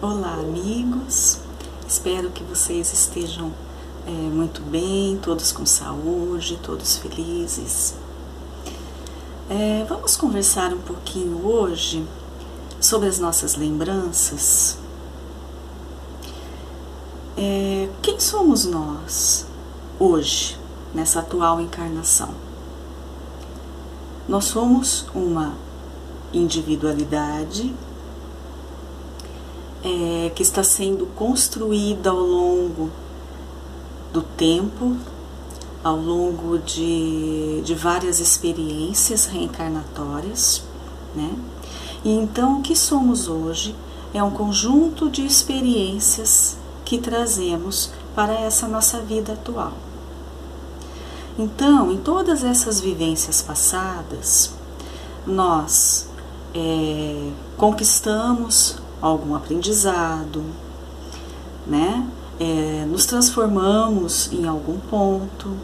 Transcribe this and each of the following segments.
Olá, amigos, espero que vocês estejam muito bem, todos com saúde, todos felizes. Vamos conversar um pouquinho hoje sobre as nossas lembranças. Quem somos nós hoje, nessa atual encarnação? Nós somos uma individualidade que está sendo construída ao longo do tempo, ao longo de várias experiências reencarnatórias, né? E então o que somos hoje é um conjunto de experiências que trazemos para essa nossa vida atual. Então, em todas essas vivências passadas, nós conquistamos algum aprendizado, né? Nos transformamos em algum ponto,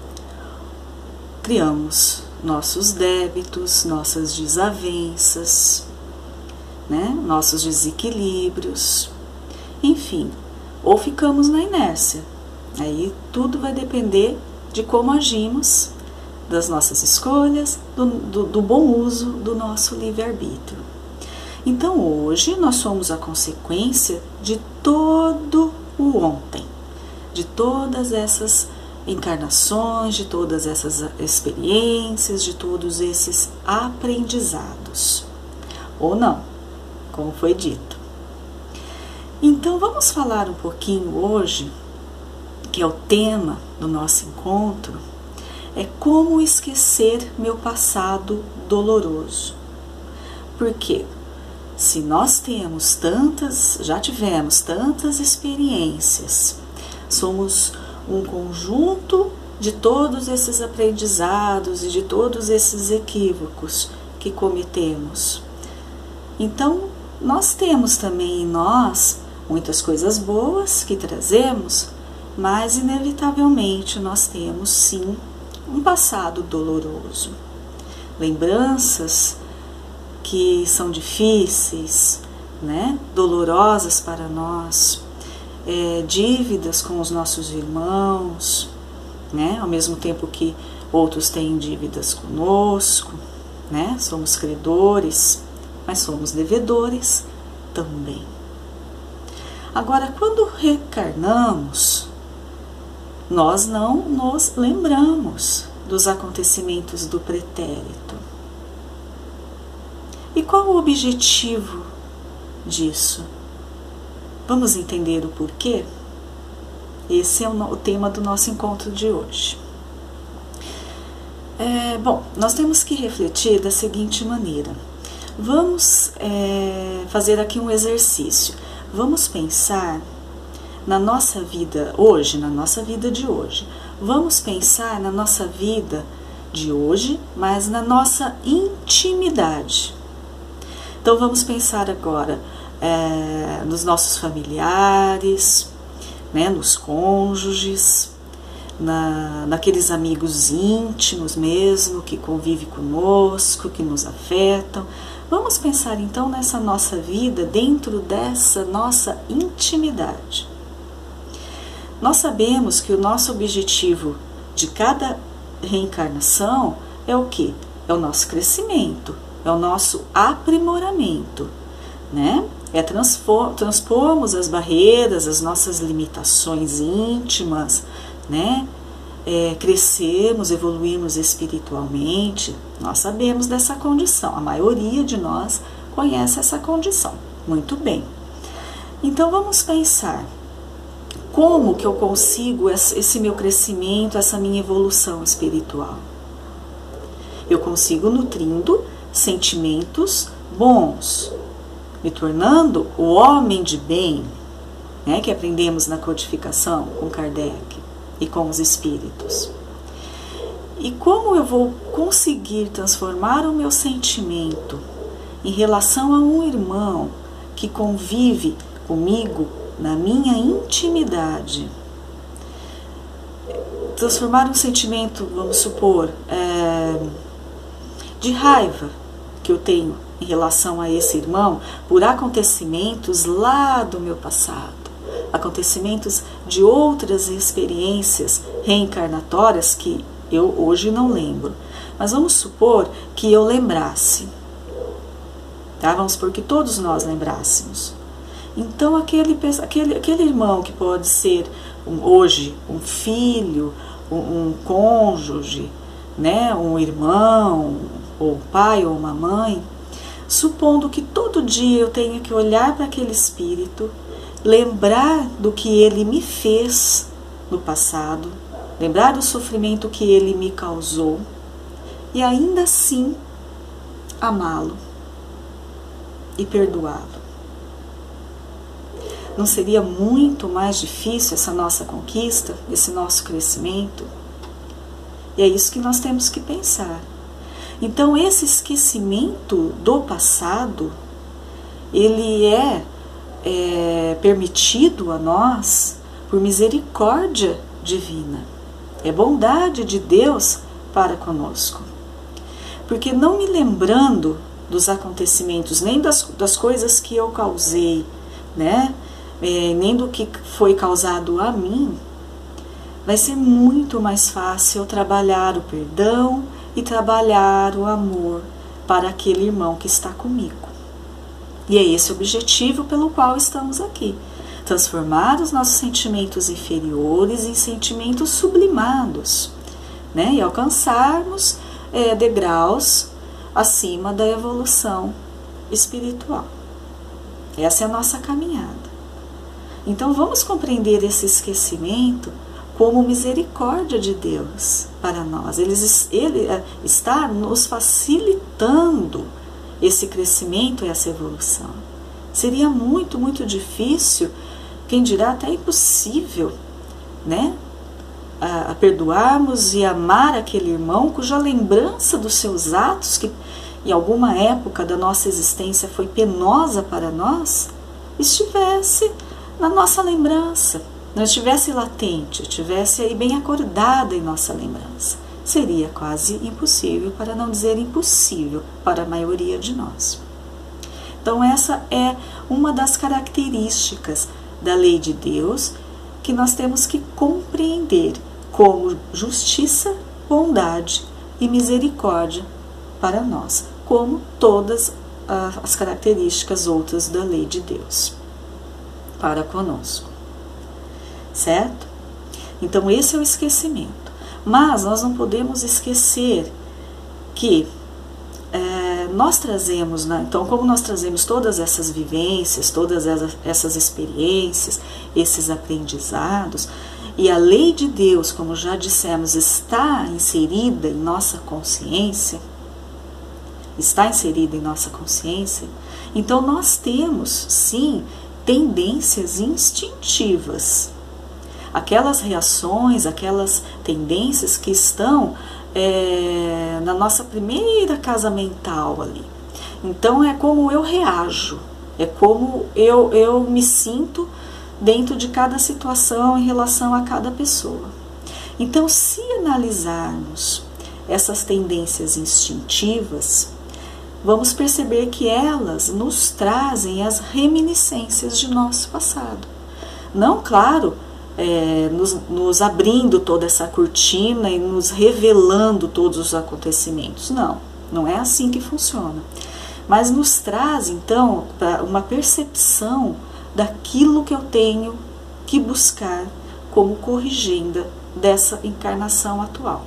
criamos nossos débitos, nossas desavenças, né? Nossos desequilíbrios, enfim, ou ficamos na inércia. Aí tudo vai depender de como agimos, das nossas escolhas, do bom uso do nosso livre-arbítrio. Então hoje nós somos a consequência de todo o ontem, de todas essas encarnações, de todas essas experiências, de todos esses aprendizados. Ou não, como foi dito. Então vamos falar um pouquinho hoje, que é o tema do nosso encontro, é como esquecer meu passado doloroso. Por quê? Se nós já tivemos tantas experiências, somos um conjunto de todos esses aprendizados e de todos esses equívocos que cometemos. Então, nós temos também em nós muitas coisas boas que trazemos, mas inevitavelmente nós temos sim um passado doloroso. Lembranças que são difíceis, né? Dolorosas para nós, dívidas com os nossos irmãos, né? Ao mesmo tempo que outros têm dívidas conosco, né? Somos credores, mas somos devedores também. Agora, quando reencarnamos, nós não nos lembramos dos acontecimentos do pretérito. E qual o objetivo disso? Vamos entender o porquê? Esse é o tema do nosso encontro de hoje. Bom, nós temos que refletir da seguinte maneira. Vamos fazer aqui um exercício. Vamos pensar na nossa vida hoje, na nossa vida de hoje. Vamos pensar na nossa vida de hoje, mas na nossa intimidade. Então vamos pensar agora nos nossos familiares, né, nos cônjuges, naqueles amigos íntimos mesmo, que convivem conosco, que nos afetam. Vamos pensar então nessa nossa vida dentro dessa nossa intimidade. Nós sabemos que o nosso objetivo de cada reencarnação é o quê? É o nosso crescimento, é o nosso aprimoramento, né? É transpormos as barreiras, as nossas limitações íntimas, né? Crescermos, evoluirmos espiritualmente. Nós sabemos dessa condição, a maioria de nós conhece essa condição. Muito bem. Então vamos pensar, como que eu consigo esse meu crescimento, essa minha evolução espiritual? Eu consigo nutrindo sentimentos bons, me tornando o homem de bem, né, que aprendemos na codificação com Kardec e com os espíritos. E como eu vou conseguir transformar o meu sentimento em relação a um irmão que convive comigo na minha intimidade? Transformar um sentimento, vamos supor, de raiva que eu tenho em relação a esse irmão por acontecimentos lá do meu passado, acontecimentos de outras experiências reencarnatórias que eu hoje não lembro. Mas vamos supor que eu lembrasse, tá? Vamos supor que todos nós lembrássemos. Então aquele irmão que pode ser hoje um filho, um cônjuge, né, um irmão, ou pai ou uma mãe, supondo que todo dia eu tenha que olhar para aquele espírito, lembrar do que ele me fez no passado, lembrar do sofrimento que ele me causou e ainda assim amá-lo e perdoá-lo. Não seria muito mais difícil essa nossa conquista, esse nosso crescimento? E é isso que nós temos que pensar. Então, esse esquecimento do passado, ele é permitido a nós por misericórdia divina. É bondade de Deus para conosco. Porque não me lembrando dos acontecimentos, nem das coisas que eu causei, né? Nem do que foi causado a mim, vai ser muito mais fácil trabalhar o perdão e trabalhar o amor para aquele irmão que está comigo. E é esse o objetivo pelo qual estamos aqui. Transformar os nossos sentimentos inferiores em sentimentos sublimados, né? E alcançarmos degraus acima da evolução espiritual. Essa é a nossa caminhada. Então vamos compreender esse esquecimento como misericórdia de Deus para nós. Ele está nos facilitando esse crescimento e essa evolução. Seria muito, muito difícil, quem dirá até impossível, né? A perdoarmos e amar aquele irmão cuja lembrança dos seus atos, que em alguma época da nossa existência foi penosa para nós, estivesse na nossa lembrança, não estivesse latente, estivesse aí bem acordada em nossa lembrança. Seria quase impossível, para não dizer impossível, para a maioria de nós. Então essa é uma das características da lei de Deus que nós temos que compreender como justiça, bondade e misericórdia para nós, como todas as características outras da lei de Deus para conosco, certo? Então esse é o esquecimento. Mas nós não podemos esquecer que nós trazemos, né? Então como nós trazemos todas essas vivências, todas essas experiências, esses aprendizados, e a lei de Deus, como já dissemos, está inserida em nossa consciência, então nós temos, sim, tendências instintivas. Aquelas reações, aquelas tendências que estão na nossa primeira casa mental ali. Então é como eu reajo, é como eu me sinto dentro de cada situação em relação a cada pessoa. Então, se analisarmos essas tendências instintivas, vamos perceber que elas nos trazem as reminiscências de nosso passado. Não, claro, nos abrindo toda essa cortina e nos revelando todos os acontecimentos. Não é assim que funciona. Mas nos traz, então, uma percepção daquilo que eu tenho que buscar como corrigenda dessa encarnação atual.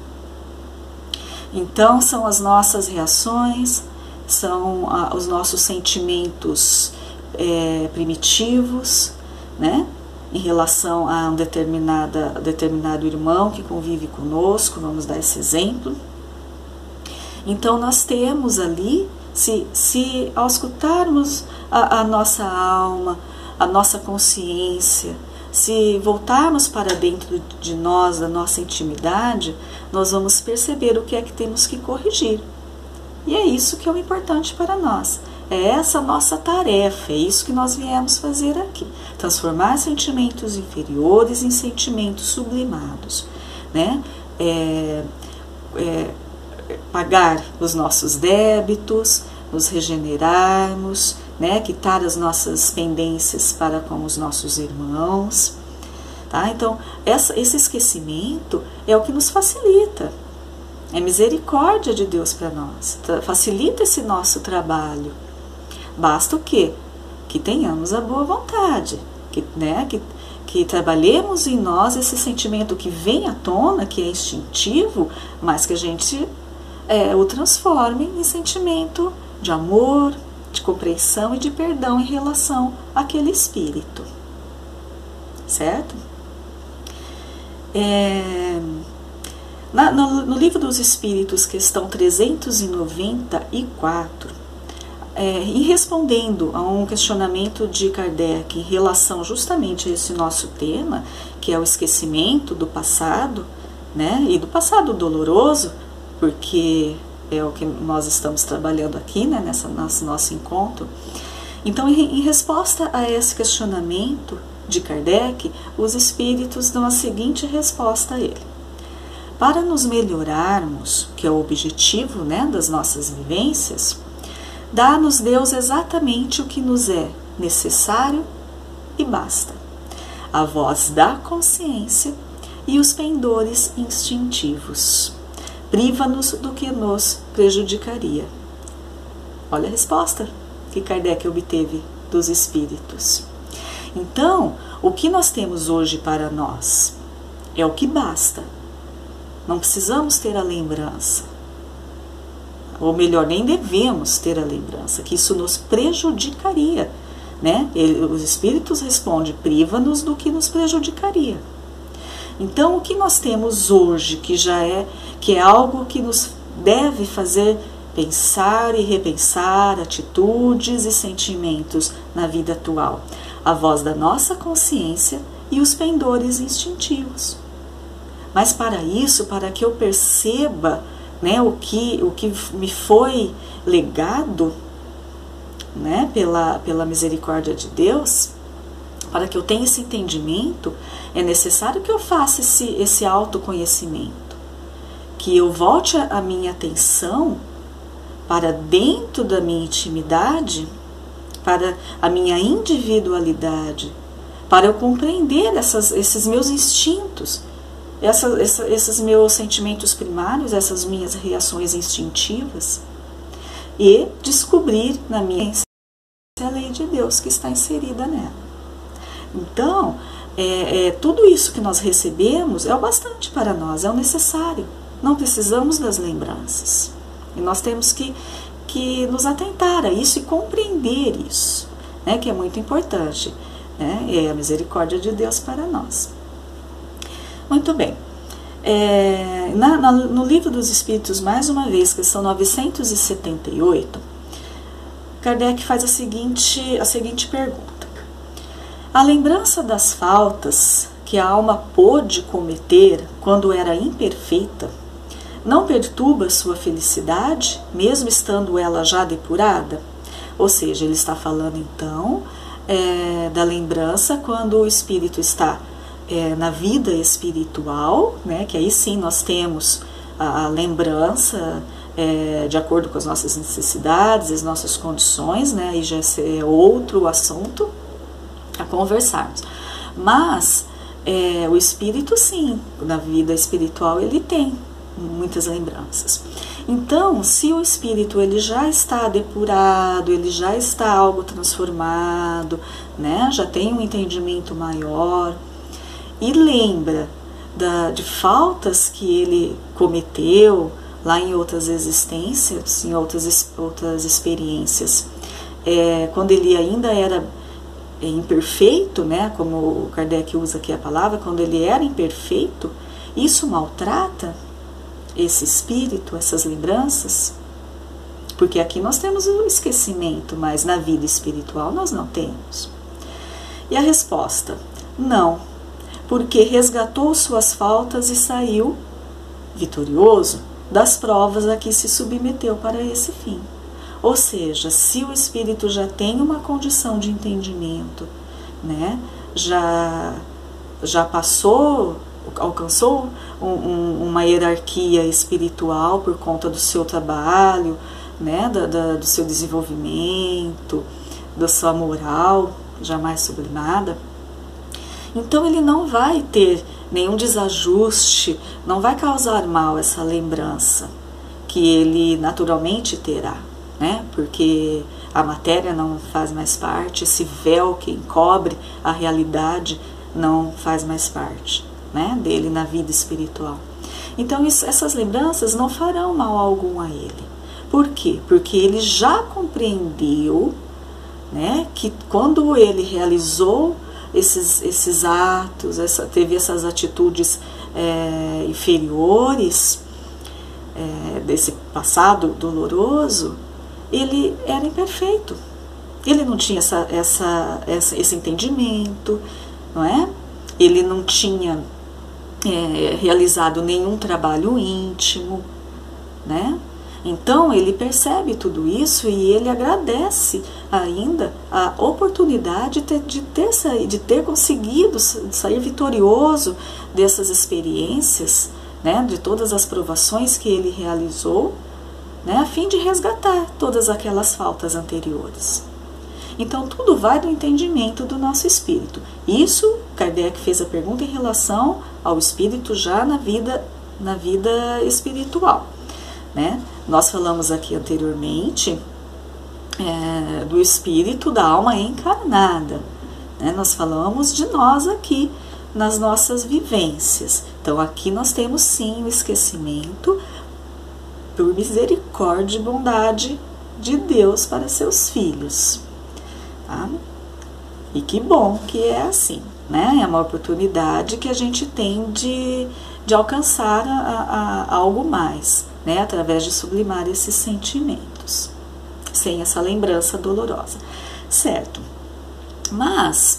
Então, são as nossas reações, são os nossos sentimentos primitivos, né? Em relação a um determinado irmão que convive conosco, vamos dar esse exemplo. Então, nós temos ali, se ao escutarmos a nossa alma, a nossa consciência, se voltarmos para dentro de nós, da nossa intimidade, nós vamos perceber o que é que temos que corrigir. E é isso que é o importante para nós. É essa nossa tarefa, é isso que nós viemos fazer aqui. Transformar sentimentos inferiores em sentimentos sublimados, né? Pagar os nossos débitos, nos regenerarmos, né? Quitar as nossas pendências para com os nossos irmãos. Tá? Então, esse esquecimento é o que nos facilita. É misericórdia de Deus para nós. Facilita esse nosso trabalho. Basta o quê? Que tenhamos a boa vontade. Que trabalhemos em nós esse sentimento que vem à tona, que é instintivo, mas que a gente o transforme em sentimento de amor, de compreensão e de perdão em relação àquele espírito. Certo? No Livro dos Espíritos, questão 394, em respondendo a um questionamento de Kardec em relação justamente a esse nosso tema, que é o esquecimento do passado, né, e do passado doloroso, porque é o que nós estamos trabalhando aqui, né, nesse nosso encontro. Então, em resposta a esse questionamento de Kardec, os espíritos dão a seguinte resposta a ele: para nos melhorarmos, que é o objetivo, né, das nossas vivências, dá-nos Deus exatamente o que nos é necessário e basta: a voz da consciência e os pendores instintivos. Priva-nos do que nos prejudicaria. Olha a resposta que Kardec obteve dos espíritos. Então, o que nós temos hoje para nós é o que basta. Não precisamos ter a lembrança. Ou melhor, nem devemos ter a lembrança, que isso nos prejudicaria, né? Os espíritos respondem: priva-nos do que nos prejudicaria. Então, o que nós temos hoje, que é algo que nos deve fazer pensar e repensar atitudes e sentimentos na vida atual: a voz da nossa consciência e os pendores instintivos. Mas para isso, para que eu perceba, né, o que me foi legado, né, pela misericórdia de Deus, para que eu tenha esse entendimento, é necessário que eu faça esse autoconhecimento, que eu volte a minha atenção para dentro da minha intimidade, para a minha individualidade, para eu compreender esses meus instintos, esses meus sentimentos primários, essas minhas reações instintivas, e descobrir na minha essência a lei de Deus que está inserida nela. Então, tudo isso que nós recebemos é o bastante para nós, é o necessário. Não precisamos das lembranças. E nós temos que nos atentar a isso e compreender isso, né, que é muito importante, né, é a misericórdia de Deus para nós. Muito bem. No Livro dos Espíritos, mais uma vez, questão 978, Kardec faz a seguinte pergunta: a lembrança das faltas que a alma pôde cometer quando era imperfeita não perturba sua felicidade, mesmo estando ela já depurada? Ou seja, ele está falando então da lembrança quando o espírito está na vida espiritual, né, que aí sim nós temos a lembrança de acordo com as nossas necessidades, as nossas condições, né, aí já é outro assunto a conversarmos. Mas o espírito sim, na vida espiritual ele tem muitas lembranças. Então, se o espírito ele já está depurado, ele já está algo transformado, né, já tem um entendimento maior, e lembra de faltas que ele cometeu lá em outras existências, em outras experiências, quando ele ainda era imperfeito, né, como o Kardec usa aqui a palavra, quando ele era imperfeito, isso maltrata esse espírito, essas lembranças? Porque aqui nós temos o esquecimento, mas na vida espiritual nós não temos. E a resposta: não, porque resgatou suas faltas e saiu vitorioso das provas a que se submeteu para esse fim. Ou seja, se o espírito já tem uma condição de entendimento, né, já alcançou uma hierarquia espiritual por conta do seu trabalho, né, do seu desenvolvimento, da sua moral, jamais sublimada. Então ele não vai ter nenhum desajuste, não vai causar mal essa lembrança que ele naturalmente terá, né? Porque a matéria não faz mais parte, esse véu que encobre a realidade não faz mais parte, né, dele na vida espiritual. Então essas lembranças não farão mal algum a ele. Por quê? Porque ele já compreendeu, né, que quando ele realizou esses atos, teve essas atitudes inferiores, desse passado doloroso, ele era imperfeito. Ele não tinha esse entendimento, não é? Ele não tinha realizado nenhum trabalho íntimo, né? Então ele percebe tudo isso e ele agradece ainda a oportunidade de ter conseguido sair vitorioso dessas experiências, né, de todas as provações que ele realizou, né, a fim de resgatar todas aquelas faltas anteriores. Então tudo vai do entendimento do nosso espírito. Isso, Kardec fez a pergunta em relação ao espírito já na vida espiritual, né? Nós falamos aqui anteriormente do espírito da alma encarnada, né? Nós falamos de nós aqui nas nossas vivências. Então aqui nós temos sim o esquecimento por misericórdia e bondade de Deus para seus filhos, tá? E que bom que é assim, né? É uma oportunidade que a gente tem de alcançar algo mais, né? Através de sublimar esses sentimentos, sem essa lembrança dolorosa, certo? Mas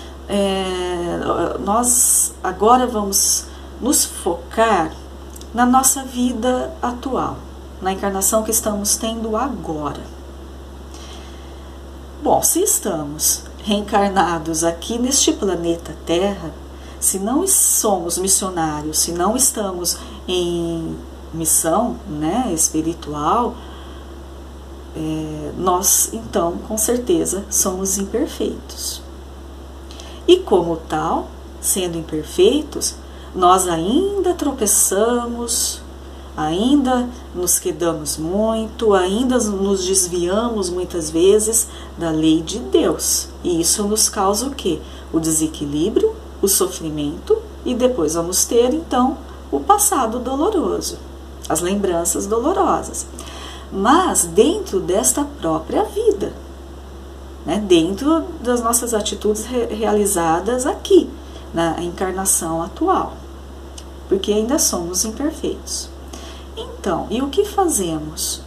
nós agora vamos nos focar na nossa vida atual, na encarnação que estamos tendo agora. Bom, se estamos reencarnados aqui neste planeta Terra, se não somos missionários, se não estamos em missão, né, espiritual, nós então com certeza somos imperfeitos. E como tal, sendo imperfeitos, nós ainda tropeçamos, ainda nos quedamos muito, ainda nos desviamos muitas vezes da lei de Deus. E isso nos causa o quê? O desequilíbrio, o sofrimento, e depois vamos ter então o passado doloroso, as lembranças dolorosas. Mas dentro desta própria vida, né, dentro das nossas atitudes realizadas aqui, na encarnação atual, porque ainda somos imperfeitos. Então, e o que fazemos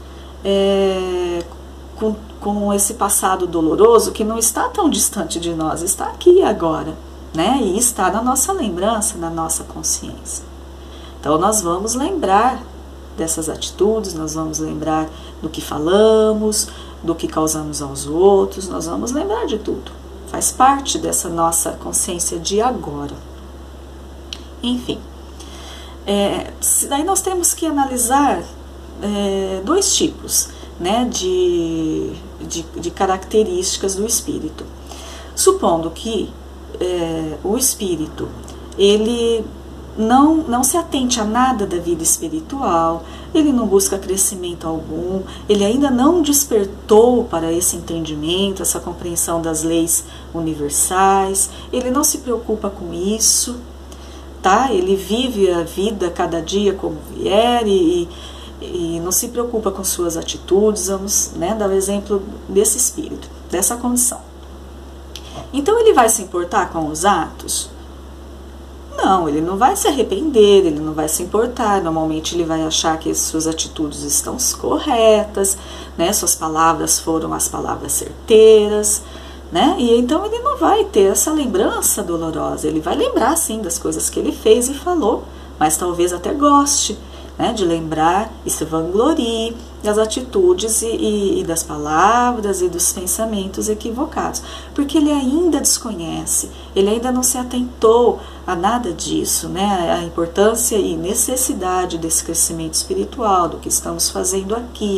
com esse passado doloroso que não está tão distante de nós, está aqui agora, né? E está na nossa lembrança, na nossa consciência. Então, nós vamos lembrar dessas atitudes, nós vamos lembrar do que falamos, do que causamos aos outros, nós vamos lembrar de tudo. Faz parte dessa nossa consciência de agora. Enfim. Daí nós temos que analisar dois tipos, né, de características do espírito. Supondo que o espírito ele não se atente a nada da vida espiritual, ele não busca crescimento algum, ele ainda não despertou para esse entendimento, essa compreensão das leis universais, ele não se preocupa com isso, tá? Ele vive a vida cada dia como vier e não se preocupa com suas atitudes. Vamos, né, dar o exemplo desse espírito, dessa condição. Então ele vai se importar com os atos? Não, ele não vai se arrepender, ele não vai se importar. Normalmente ele vai achar que suas atitudes estão corretas, né? Suas palavras foram as palavras certeiras, né? E então ele não vai ter essa lembrança dolorosa. Ele vai lembrar sim das coisas que ele fez e falou, mas talvez até goste, né, de lembrar e se vanglorie das atitudes e das palavras e dos pensamentos equivocados, porque ele ainda desconhece, ele ainda não se atentou a nada disso, né, a importância e necessidade desse crescimento espiritual, do que estamos fazendo aqui,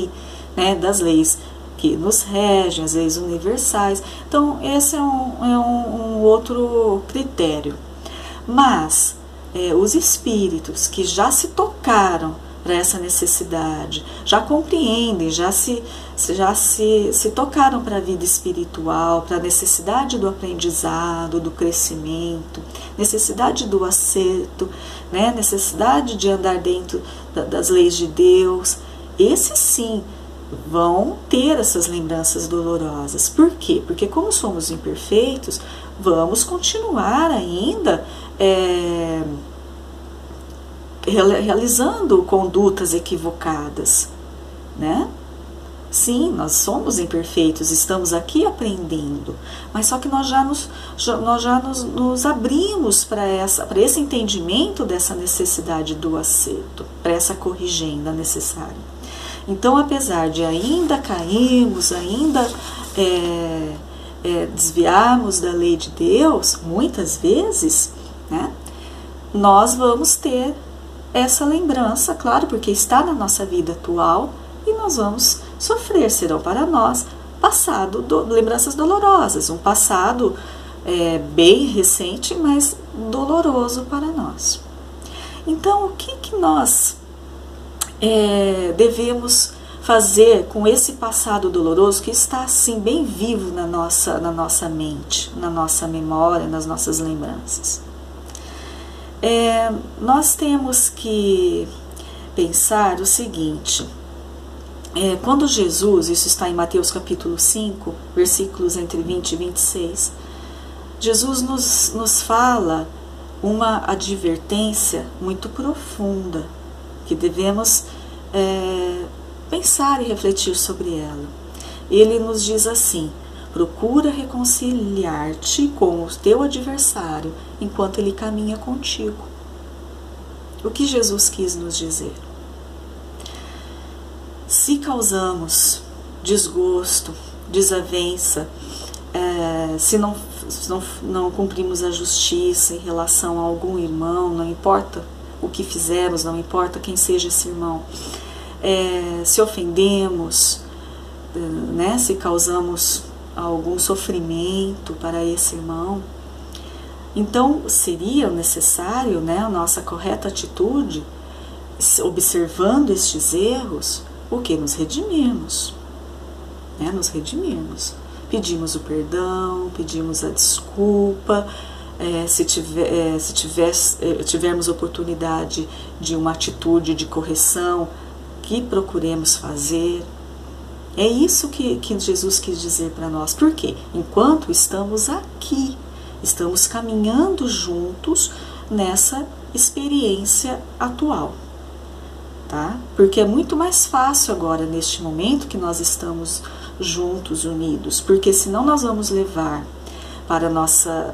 né, das leis que nos regem, as leis universais. Então, esse é um outro critério. Mas os espíritos que já se tocaram para essa necessidade, já compreendem, já se tocaram para a vida espiritual, para a necessidade do aprendizado, do crescimento, necessidade do acerto, né, necessidade de andar dentro das leis de Deus, esses sim vão ter essas lembranças dolorosas. Por quê? Porque como somos imperfeitos, vamos continuar ainda realizando condutas equivocadas, né? Sim, nós somos imperfeitos, estamos aqui aprendendo, mas só que nós já nos abrimos para esse entendimento dessa necessidade do acerto, para essa corrigenda necessária. Então, apesar de ainda cairmos, ainda desviarmos da lei de Deus, muitas vezes, né, nós vamos ter essa lembrança, claro, porque está na nossa vida atual, e nós vamos sofrer, serão para nós lembranças dolorosas, um passado bem recente, mas doloroso para nós. Então, o que nós devemos fazer com esse passado doloroso que está assim bem vivo na nossa mente, na nossa memória, nas nossas lembranças? Nós temos que pensar o seguinte: quando Jesus, isso está em Mateus capítulo 5, versículos entre 20 e 26, Jesus nos fala uma advertência muito profunda, que devemos pensar e refletir sobre ela. Ele nos diz assim: procura reconciliar-te com o teu adversário enquanto ele caminha contigo. O que Jesus quis nos dizer? Se causamos desgosto, desavença, se não cumprimos a justiça em relação a algum irmão, não importa o que fizemos, não importa quem seja esse irmão, se ofendemos, né, se causamos algum sofrimento para esse irmão, então seria necessário, né, a nossa correta atitude, observando estes erros, o que? Nos redimirmos, né, nos redimirmos, pedimos o perdão, pedimos a desculpa, se tivermos oportunidade de uma atitude de correção, que procuremos fazer. É isso que Jesus quis dizer para nós. Por quê? Enquanto estamos aqui, estamos caminhando juntos nessa experiência atual, tá? Porque é muito mais fácil agora, neste momento, que nós estamos juntos, unidos, porque senão nós vamos levar para a nossa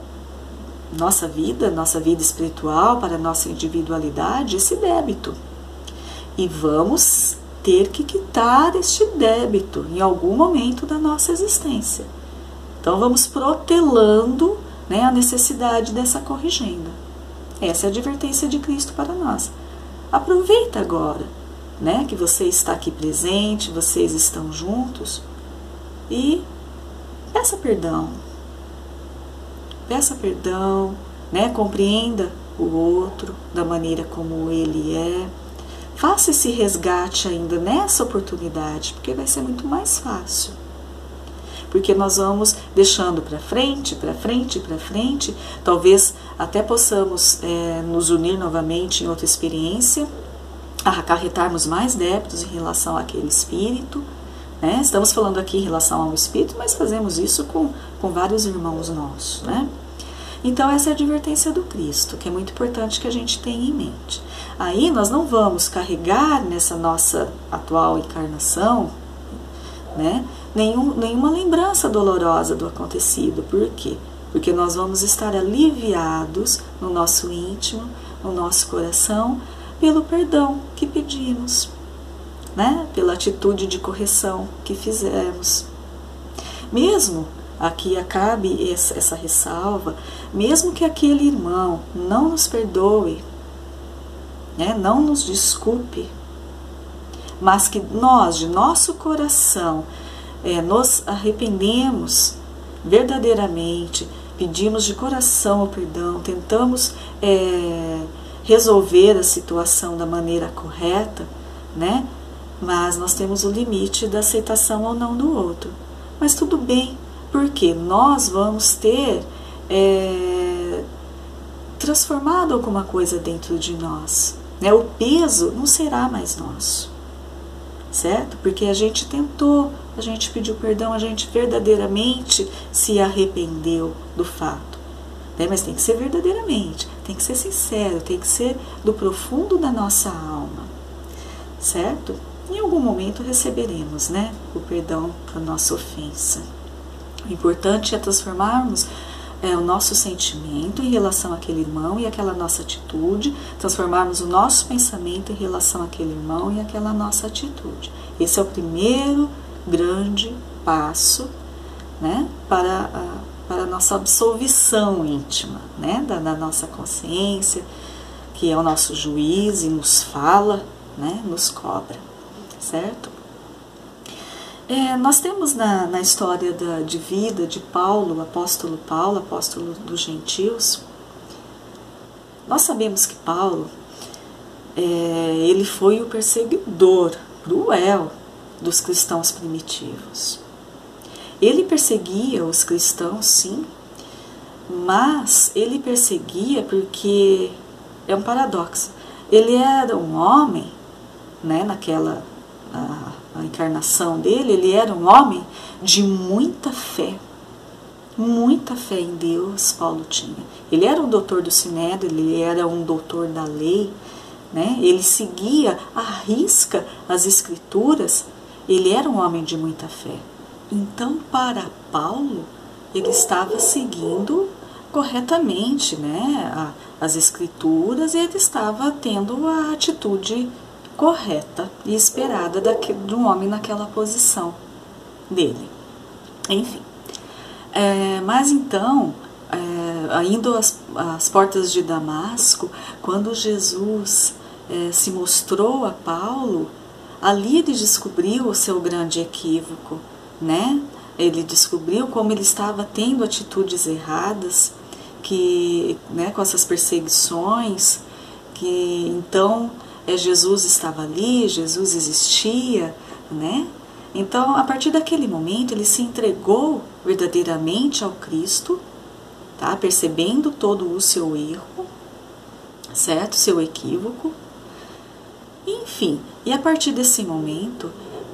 vida espiritual, para a nossa individualidade, esse débito. E vamos ter que quitar este débito em algum momento da nossa existência. Então vamos protelando, né, a necessidade dessa corrigenda. Essa é a advertência de Cristo para nós. Aproveita agora, né, que você está aqui presente, vocês estão juntos, e peça perdão. Peça perdão, né, compreenda o outro da maneira como ele é. Faça esse resgate ainda nessa oportunidade, porque vai ser muito mais fácil. Porque nós vamos deixando para frente, para frente, para frente, talvez até possamos nos unir novamente em outra experiência, acarretarmos mais débitos em relação àquele espírito, né? Estamos falando aqui em relação ao espírito, mas fazemos isso com vários irmãos nossos, né? Então essa é a advertência do Cristo, que é muito importante que a gente tenha em mente. Aí nós não vamos carregar nessa nossa atual encarnação, né, nenhuma lembrança dolorosa do acontecido. Por quê? Porque nós vamos estar aliviados no nosso íntimo, no nosso coração, pelo perdão que pedimos, né, pela atitude de correção que fizemos. Mesmo aqui acabe essa ressalva, mesmo que aquele irmão não nos perdoe, né, não nos desculpe, mas que nós, de nosso coração, nos arrependemos verdadeiramente, pedimos de coração o perdão, tentamos resolver a situação da maneira correta, né? Mas nós temos o limite da aceitação ou não do outro. Mas tudo bem, porque nós vamos ter transformado alguma coisa dentro de nós, né? O peso não será mais nosso, certo? Porque a gente tentou, a gente pediu perdão, a gente verdadeiramente se arrependeu do fato, né? Mas tem que ser verdadeiramente, tem que ser sincero, tem que ser do profundo da nossa alma, certo? Em algum momento receberemos, né, o perdão da nossa ofensa. O importante é transformarmos o nosso sentimento em relação àquele irmão e àquela nossa atitude, transformarmos o nosso pensamento em relação àquele irmão e àquela nossa atitude. Esse é o primeiro grande passo, né, para a nossa absolvição íntima, né, da nossa consciência, que é o nosso juiz e nos fala, né, nos cobra, certo? Nós temos na história de vida de Paulo, apóstolo dos gentios, nós sabemos que Paulo, ele foi o perseguidor cruel dos cristãos primitivos. Ele perseguia os cristãos, sim, mas ele perseguia porque é um paradoxo. Ele era um homem, né, naquela a encarnação dele, ele era um homem de muita fé em Deus. Paulo tinha. Ele era um doutor do Sinédrio, ele era um doutor da lei, né? Ele seguia à risca as escrituras, ele era um homem de muita fé. Então, para Paulo, ele estava seguindo corretamente, né, as escrituras, e ele estava tendo a atitude correta e esperada de um homem naquela posição dele. Enfim, mas então, indo às portas de Damasco, quando Jesus se mostrou a Paulo, ali ele descobriu o seu grande equívoco, né? Ele descobriu como ele estava tendo atitudes erradas, né, com essas perseguições, que então Jesus estava ali, Jesus existia, né? Então, a partir daquele momento, ele se entregou verdadeiramente ao Cristo, tá? Percebendo todo o seu erro, certo? Seu equívoco. Enfim, e a partir desse momento,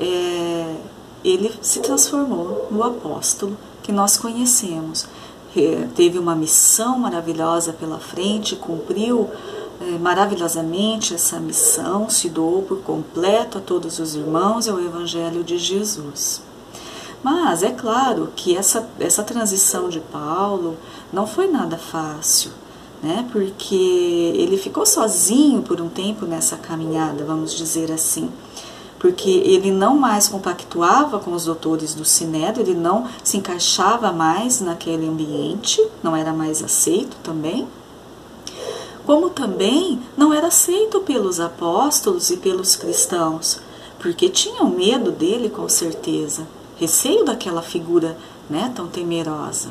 ele se transformou no apóstolo que nós conhecemos. Teve uma missão maravilhosa pela frente, cumpriu maravilhosamente essa missão, se doou por completo a todos os irmãos e ao Evangelho de Jesus. Mas é claro que essa transição de Paulo não foi nada fácil, né? Porque ele ficou sozinho por um tempo nessa caminhada, vamos dizer assim, porque ele não mais compactuava com os doutores do Sinédrio, ele não se encaixava mais naquele ambiente, não era mais aceito também, como também não era aceito pelos apóstolos e pelos cristãos, porque tinham medo dele, com certeza, receio daquela figura, né, tão temerosa.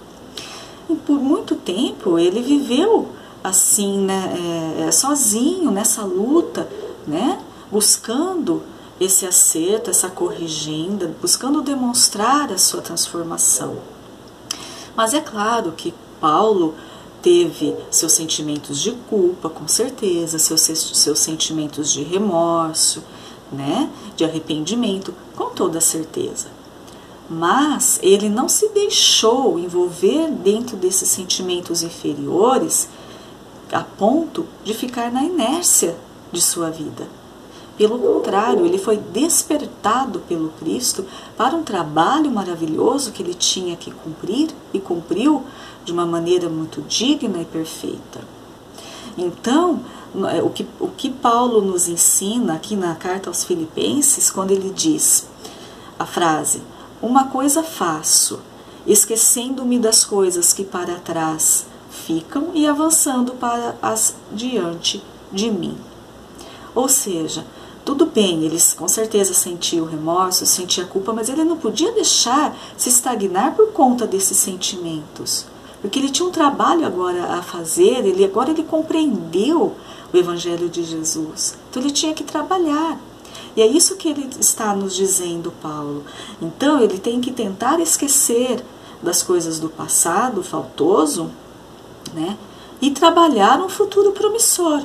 E por muito tempo ele viveu assim, né, sozinho nessa luta, né, buscando esse acerto, essa corrigenda, buscando demonstrar a sua transformação. Mas é claro que Paulo teve seus sentimentos de culpa, com certeza, seus sentimentos de remorso, né, de arrependimento, com toda certeza. Mas ele não se deixou envolver dentro desses sentimentos inferiores a ponto de ficar na inércia de sua vida. Pelo contrário, ele foi despertado pelo Cristo para um trabalho maravilhoso que ele tinha que cumprir e cumpriu de uma maneira muito digna e perfeita. Então, o que Paulo nos ensina aqui na carta aos Filipenses, quando ele diz a frase: "Uma coisa faço, esquecendo-me das coisas que para trás ficam e avançando para as diante de mim." Ou seja, Tudo bem, ele com certeza sentia o remorso, sentia a culpa, mas ele não podia deixar se estagnar por conta desses sentimentos. Porque ele tinha um trabalho agora a fazer, agora ele compreendeu o Evangelho de Jesus. Então ele tinha que trabalhar. E é isso que ele está nos dizendo, Paulo. Então ele tem que tentar esquecer das coisas do passado faltoso, né? E trabalhar um futuro promissor.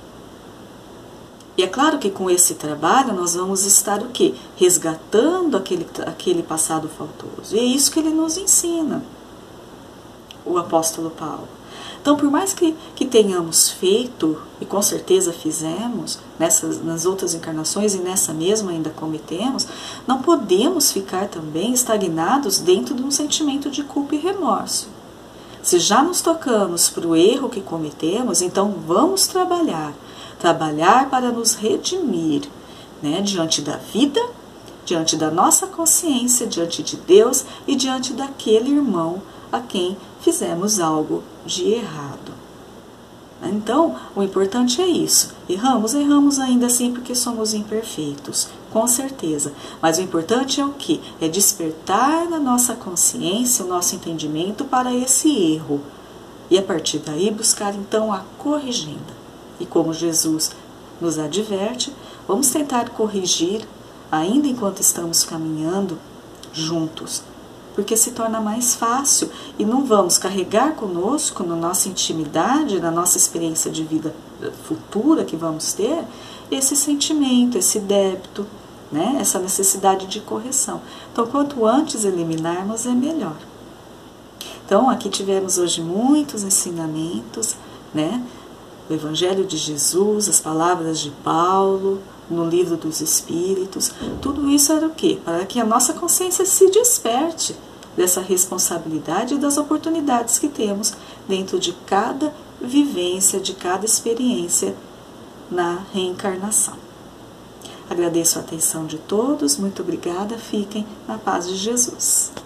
E é claro que com esse trabalho nós vamos estar o quê? Resgatando aquele passado faltoso. E é isso que ele nos ensina, o apóstolo Paulo. Então, por mais que tenhamos feito, e com certeza fizemos, nas outras encarnações e nessa mesma ainda cometemos, não podemos ficar também estagnados dentro de um sentimento de culpa e remorso. Se já nos tocamos para o erro que cometemos, então vamos trabalhar para nos redimir, né, diante da vida, diante da nossa consciência, diante de Deus e diante daquele irmão a quem fizemos algo de errado. Então, o importante é isso. Erramos ainda assim porque somos imperfeitos, com certeza. Mas o importante é o quê? É despertar na nossa consciência o nosso entendimento para esse erro. E a partir daí buscar então a corrigenda. E como Jesus nos adverte, vamos tentar corrigir ainda enquanto estamos caminhando juntos, porque se torna mais fácil e não vamos carregar conosco, na nossa intimidade, na nossa experiência de vida futura que vamos ter, esse sentimento, esse débito, né? Essa necessidade de correção. Então, quanto antes eliminarmos, é melhor. Então, aqui tivemos hoje muitos ensinamentos, né? O Evangelho de Jesus, as palavras de Paulo, no Livro dos Espíritos, tudo isso era o quê? Para que a nossa consciência se desperte dessa responsabilidade e das oportunidades que temos dentro de cada vivência, de cada experiência na reencarnação. Agradeço a atenção de todos, muito obrigada, fiquem na paz de Jesus.